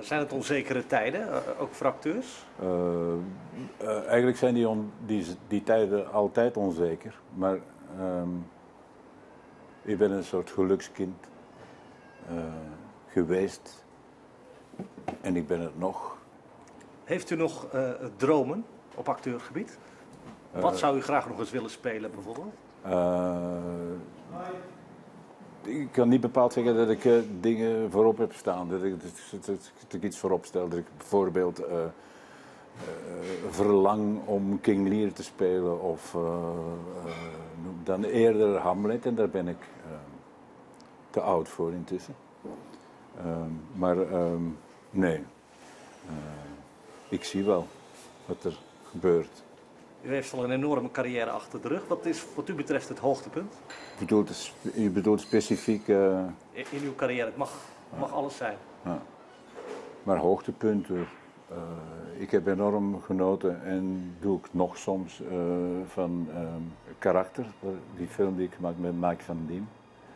Zijn het onzekere tijden, ook voor acteurs? Eigenlijk zijn die tijden altijd onzeker, maar ik ben een soort gelukskind geweest en ik ben het nog. Heeft u nog dromen op acteurgebied? Wat zou u graag nog eens willen spelen bijvoorbeeld? Ik kan niet bepaald zeggen dat ik dingen voorop heb staan. Dat ik iets voorop stel. Dat ik bijvoorbeeld verlang om King Lear te spelen of dan eerder Hamlet. En daar ben ik te oud voor intussen. Nee. Ik zie wel wat er gebeurt. U heeft al een enorme carrière achter de rug. Wat is wat u betreft het hoogtepunt? Je bedoelt specifiek... In uw carrière, het mag alles zijn. Ja. Maar hoogtepunten... ik heb enorm genoten en doe ik nog soms van Karakter, die film die ik gemaakt met Mike van Diem.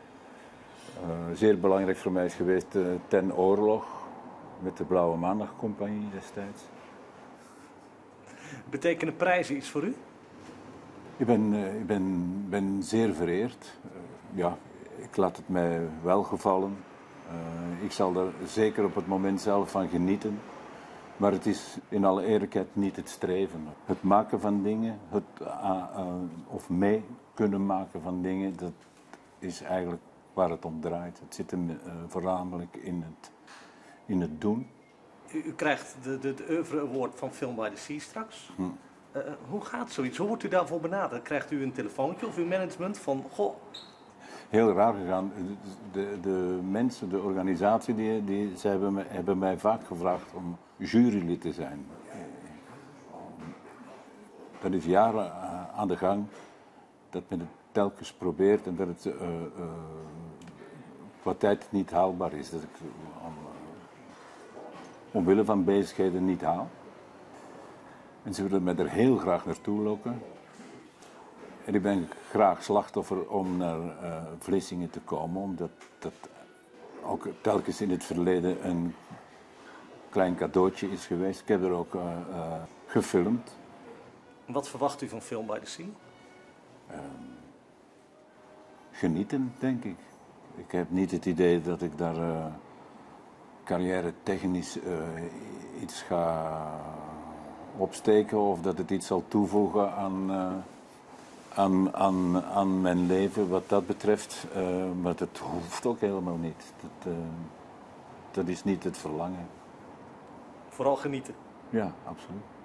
Zeer belangrijk voor mij is geweest Ten Oorlog met de Blauwe Maandag Compagnie destijds. Betekenen prijzen iets voor u? Ik ben zeer vereerd. Ja, ik laat het mij welgevallen. Ik zal er zeker op het moment zelf van genieten. Maar het is in alle eerlijkheid niet het streven. Het maken van dingen, of mee kunnen maken van dingen, dat is eigenlijk waar het om draait. Het zit hem voornamelijk in het doen. U krijgt de Oeuvre Award van Film by the Sea straks. Hoe gaat zoiets? Hoe wordt u daarvoor benaderd? Krijgt u een telefoontje of uw management van, goh... Heel raar gegaan. De mensen, de organisatie, ze hebben mij vaak gevraagd om jurylid te zijn. Dat is jaren aan de gang, dat men het telkens probeert en dat het qua tijd niet haalbaar is. Dat ik omwille van bezigheden niet haal. En ze willen mij er heel graag naartoe lokken. En ik ben graag slachtoffer om naar Vlissingen te komen, omdat dat ook telkens in het verleden een klein cadeautje is geweest. Ik heb er ook gefilmd. Wat verwacht u van Film by the Sea? Genieten, denk ik. Ik heb niet het idee dat ik daar carrière technisch iets ga opsteken of dat het iets zal toevoegen aan mijn leven wat dat betreft. Maar dat hoeft ook helemaal niet. Dat is niet het verlangen. Vooral genieten. Ja, absoluut.